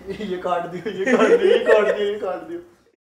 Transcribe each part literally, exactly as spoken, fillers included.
ये काट दियो, ये काट दियो, ये काट दियो, ये काट दियो।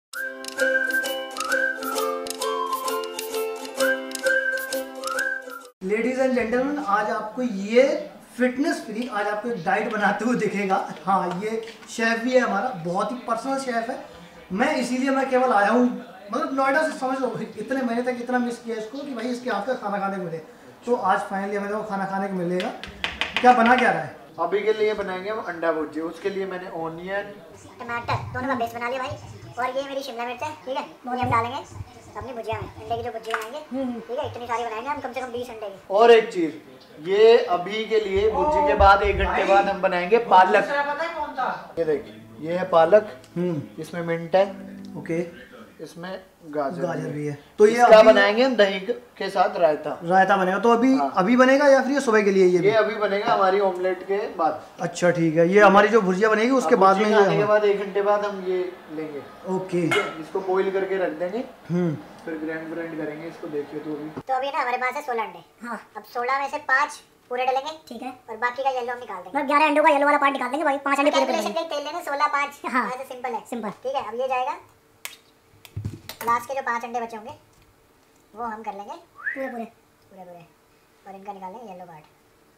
लेडीज एंड जेंटलमैन, आज आपको ये फिटनेस फ्री आज आपको एक डाइट बनाते हुए दिखेगा। हाँ, ये शेफ भी है हमारा, बहुत ही पर्सनल शेफ है। मैं इसीलिए मैं केवल आया हूँ, मतलब नोएडा से समझ लो इतने महीने तक इतना मिस किया इसको कि भाई इसके हाथ का खाना खाने को मिले। तो आज फाइनली हमें वो खाना खाने को मिलेगा। क्या बना क्या रहा है? अभी के लिए बनाएंगे हम अंडा भुर्जी। उसके लिए मैंने ऑनियन टमाटर दोनों का पेस्ट बना लिया भाई, और ये मेरी शिमला मिर्च है, ठीक है, वो हम डालेंगे अपनी भुजिया में। अंडे की जो भुजिया बनाएंगे, ठीक है, इतनी सारी बनाएंगे हम, कम से कम बीस अंडे की। और एक चीज, ये अभी के लिए भुर्जी के बाद एक घंटे बाद हम बनाएंगे पालक। ये देखिए, ये है पालक, इसमें मिंट है, ओके, इसमें गाजर गाजर भी है। तो ये क्या बनाएंगे हम दही के साथ रायता रायता बनेगा। तो अभी हाँ। अभी बनेगा या फिर ये सुबह के लिए? ये ये अभी बनेगा हमारी ऑमलेट के बाद। अच्छा ठीक है, ये हमारी जो भुर्जिया बनेगी उसके बाद में खाने के बाद एक घंटे बाद हम ये लेंगे। ओके, इसको बॉईल करके रख देंगे, हम्म फिर ग्राइंड ग्राइंड करेंगे इसको। देखिए तो अभी तो अभी ना हमारे पास है सोलह अंडे। हाँ, अब सोलह में से पाँच पूरे डालेंगे, ठीक है, और बाकी का येलो हम निकाल देंगे। मतलब ग्यारह अंडों का येलो वाला पार्ट निकाल देंगे भाई, पाँच अंडे पूरे डालेंगे। तेल लेंगे सोलह पाँच। हाँ, ऐसे सिंपल है, सिंपल, ठीक है। अब ये जाएगा लास्ट के जो पांच अंडे बचे होंगे वो हम कर लेंगे पूरे पूरे पूरे पूरे और इनका निकालेंगे येलो पार्ट।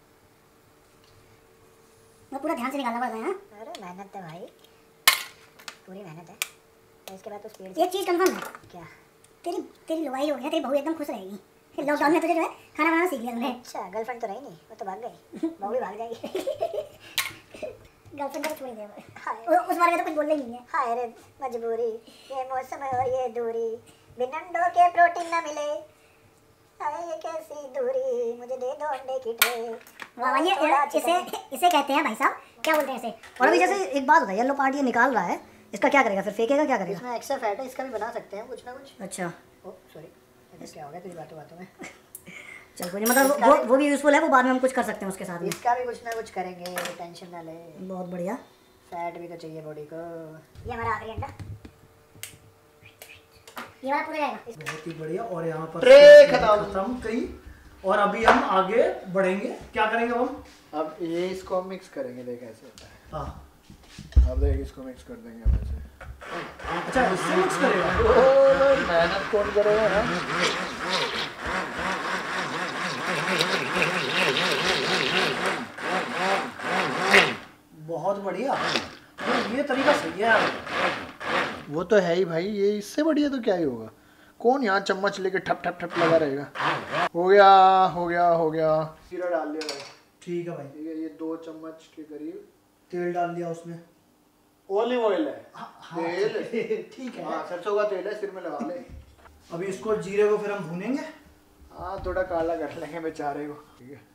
वो पूरा ध्यान से निकालना पड़ता है। हाँ, अरे मेहनत है भाई, पूरी मेहनत है। तो इसके बाद तो स्पीड। एक चीज़ कंफर्म है क्या? तेरी तेरी लुगाई हो गया, तेरी बहू एकदम खुश रहेगी। लॉकडाउन में तुझे जो है खाना बनाना सीख लिया तुमने। अच्छा, गर्लफ्रेंड तो रही नहीं, वो तो भाग गई, बहू भी भाग जाएगी। गर्लफ्रेंड को छोड़ दे, उस बारे में तो कुछ बोलना ही नहीं है। हाय रे मजबूरी, ये मौसम और ये दूरी, बिन अंडों के प्रोटीन ना मिले, हाय ये कैसी दूरी, मुझे दे दो अंडे की ट्रे। वाह, ये इसे इसे कहते हैं भाई साहब, क्या बोलते हैं इसे? और अभी जैसे एक बात होता है, येलो पार्ट ये निकाल रहा है, इसका क्या करेगा फिर? फेंकेगा? क्या करेगा? इसमें एक्स्ट्रा फैट है, इसका भी बना सकते हैं कुछ ना कुछ। अच्छा, ओ सॉरी, क्या हो गया तुझे बातों बातों में? चल कोई नहीं, मतलब वो वो भी यूज़फुल है, वो बाद में हम कुछ कर सकते हैं उसके साथ में। इसका भी कुछ ना कुछ करेंगे, टेंशन ना ले। बहुत बढ़िया, फैट भी तो चाहिए बॉडी को। ये हमारा आखिरी अंडा, ये वाला पूरा जाएगा। बहुत ही बढ़िया। और यहाँ पर ट्रे खत्म कहीं, और अभी हम आगे बढ़ेंगे। क्या करेंगे हम? अब ये इसको मिक्स करेंगे। देख ऐसे होता है। हाँ, अब देख इसको मिक्स कर देंगे अब ऐसे। अच्छा, इससे मिक्स करेगा? मेहनत कौन करेगा ना? बहुत बढ़िया, तो ये तरीका सही है यार। वो तो है ही भाई, ये इससे बढ़िया तो क्या ही होगा। कौन यहाँ चम्मच लेके ठप ठप ठप लगा रहेगा। हो गया हो गया हो गया। जीरा डाल दिया भाई। ठीक है भाई, ठीक है, ये दो चम्मच के करीब तेल डाल दिया उसमें। ओलिव ऑयल है। हाँ, तेल ठीक है। हाँ, सरसों का तेल है, सिर में लगा ले। अभी इसको जीरे को फिर हम भूनेंगे। हाँ, थोड़ा काला कर लेंगे बेचारे को। ठीक है,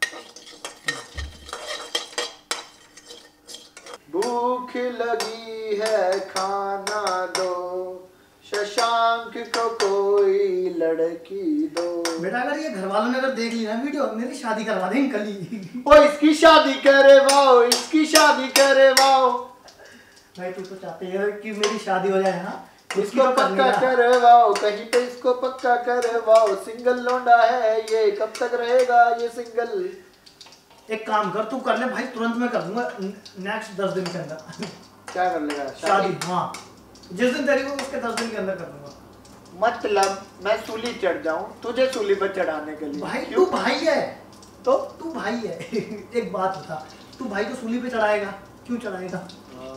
भूख लगी है खाना दो, शशांक को कोई लड़की दो। बेटा अगर ये घर वालों ने अगर देख ली ना वीडियो, मेरी शादी करवा देंगे कल ही। ओ इसकी शादी करे वाओ, इसकी शादी करे वाओ। भाई तू तो चाहते है कि मेरी शादी हो जाए ना, इसको पक्का करवाओ, कहीं पे इसको पक्का करवाओ। सिंगल लौंडा है ये, कब तक रहेगा ये सिंगल? एक काम कर, तू कर ले भाई, तुरंत मैं कर दूंगा नेक्स्ट दस दिन के अंदर। क्या कर लेगा? शादी। हाँ, जिस दिन तेरी को उसके दस दिन के अंदर कर दूंगा। मतलब मैं सूली चढ़ जाऊं तुझे सूली पर चढ़ाने के लिए? भाई तू भाई है, तो तू भाई है। एक बात बता, तू भाई को सूली पे चढ़ाएगा? क्यों चढ़ाएगा?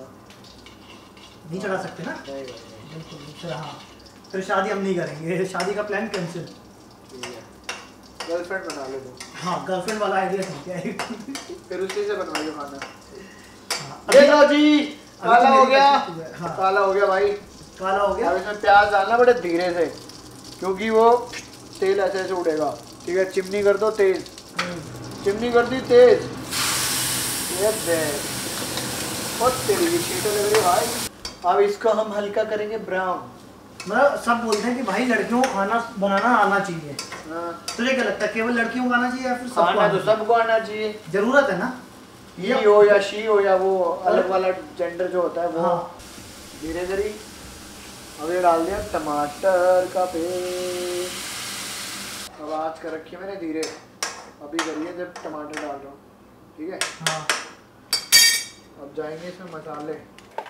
नहीं चढ़ा सकते ना? बिल्कुल बिल्कुल। हाँ, फिर शादी हम नहीं करेंगे, शादी का प्लान कैंसिल। गर्लफ्रेंड बना ले दो। हाँ, गर्लफ्रेंड वाला आइडिया ठीक है। फिर उसी से बनवाइए खाना। हाँ, ये लो जी, काला हो गया। हाँ, काला हो गया भाई, काला हो गया। अब इसमें प्याज डालना बड़े धीरे से, क्योंकि वो तेल ऐसे ऐसे उड़ेगा। ठीक है, चिमनी कर दो तेज, चिमनी कर दी तेज। ये बहुत तेरी की छींटे लग रही भाई। अब इसको हम हल्का करेंगे ब्राउन। मतलब सब बोलते हैं कि भाई लड़कियों को खाना बनाना आना चाहिए। हाँ। तुझे क्या लगता है केवल लड़कियों को आना चाहिए या फिर सबको? खाना तो सबको आना चाहिए, जरूरत है ना। ये हो या शी हो या वो अलग वाला जेंडर जो होता है वो। हाँ। धीरे धीरे अब ये डाल दिया टमाटर का पेस्ट। अब आज कर रखी है मैंने धीरे, अभी करिए जब टमाटर डाल रहा हूँ। ठीक है, हाँ। अब जाएंगे इसमें मसाले।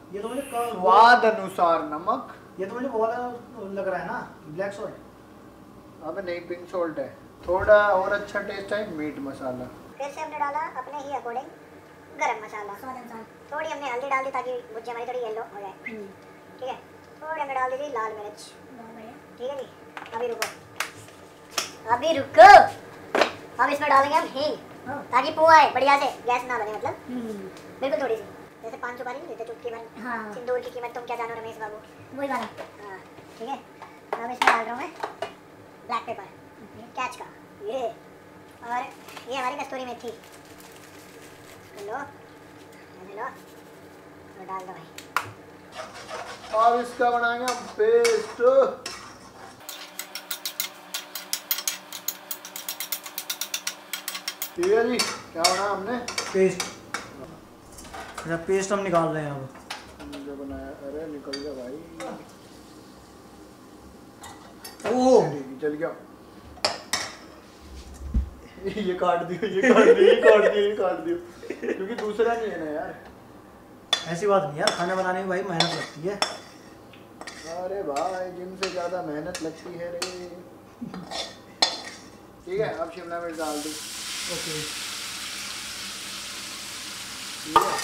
ये तो मुझे क- स्वाद अनुसार नमक। ये तो मुझे वो वाला लग रहा है ना, ब्लैक सॉल्ट। अबे नहीं, पिंक सॉल्ट है। थोड़ा और अच्छा टेस्ट है मीट मसाला। फिर से हमने डाला अपने ही अकॉर्डिंग गरम मसाला, स्वाद अनुसार। थोड़ी हमने हल्दी डाल दी ताकि भुजिया हमारी थोड़ी येलो हो जाए। ठीक है, थोड़ी हमने डाल दी थी लाल मिर्च। ठीक है जी, अभी रुको, अभी रुको। अब इसमें डालेंगे हम हींग ताकि पुआ है बढ़िया से, गैस ना बने, मतलब बिल्कुल थोड़ी सी, जैसे पान सुपारी नहीं देते चुटकी भर। हाँ, सिंदूर की कीमत तुम क्या जानो रमेश बाबू, वही वाला। हाँ ठीक है, अब इसमें डाल रहा हूँ मैं ब्लैक पेपर कैच का ये, और ये हमारी कस्तूरी मेथी लो, लो और डाल दो भाई। अब इसका बनाएंगे हम पेस्ट। ठीक है जी, क्या बना हमने? पेस्ट। अच्छा, पेस्ट हम निकाल रहे हैं अब। जो बनाया, अरे निकल गया भाई। ओह चल गया। ये काट दियो, ये काट दियो, ये काट दियो, ये काट दियो, क्योंकि दूसरा नहीं है ना यार। ऐसी बात नहीं यार, खाना बनाने में भाई मेहनत लगती है। अरे भाई, जिम से ज्यादा मेहनत लगती है रे। ठीक है, अब शिमला मिर्च डाल दी। ओके, ठीक है,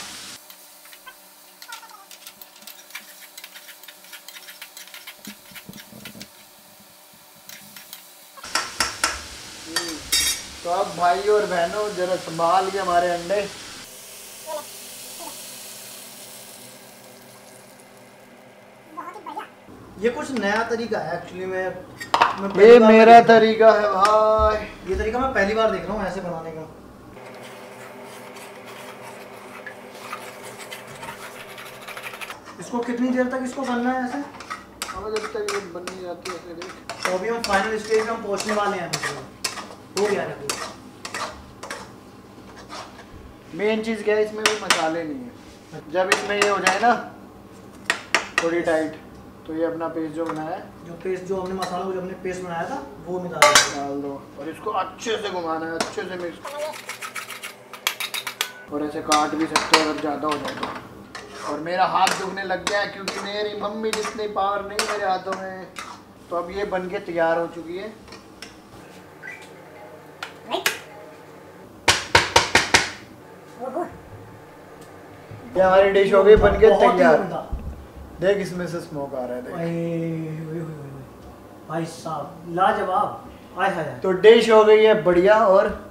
तो अब भाई और बहनों जरा संभाल के हमारे अंडे। ये कुछ नया तरीका है एक्चुअली। मैं, मैं ये पहली बार मेरा देख रहा तरीका है भाई। हूं। ये तरीका मैं पहली बार देख रहा हूँ ऐसे बनाने का। इसको कितनी देर तक इसको करना है ऐसे? अब जब तक ये बन नहीं जाती है देख। तो अभी हम फाइनल स्टेज में हम पहुंचने वाले हैं। हो गया है पूरा। मेन चीज़ क्या है, इसमें कोई मसाले नहीं है। जब इसमें ये हो जाए ना थोड़ी टाइट, तो ये अपना पेस्ट जो बनाया है, जो पेस्ट जो हमने मसाला को जो हमने पेस्ट बनाया था वो में डाल दिया। डाल दो और इसको अच्छे से घुमाना है, अच्छे से मिक्स। और ऐसे काट भी सकते हो अगर ज़्यादा हो जाए तो। और मेरा हाथ दुखने लग गया है क्योंकि मेरी मम्मी जितनी पावर नहीं मेरे हाथों में। तो अब ये बन के तैयार हो चुकी है। ये हमारी डिश हो गई बन के बहुत ही तैयार। उम्दा। देख इसमें से स्मोक आ रहा है, देख। ओए, ओए, ओए, ओए, भाई साहब लाजवाब। आय हाय हाय। तो डिश हो गई है बढ़िया और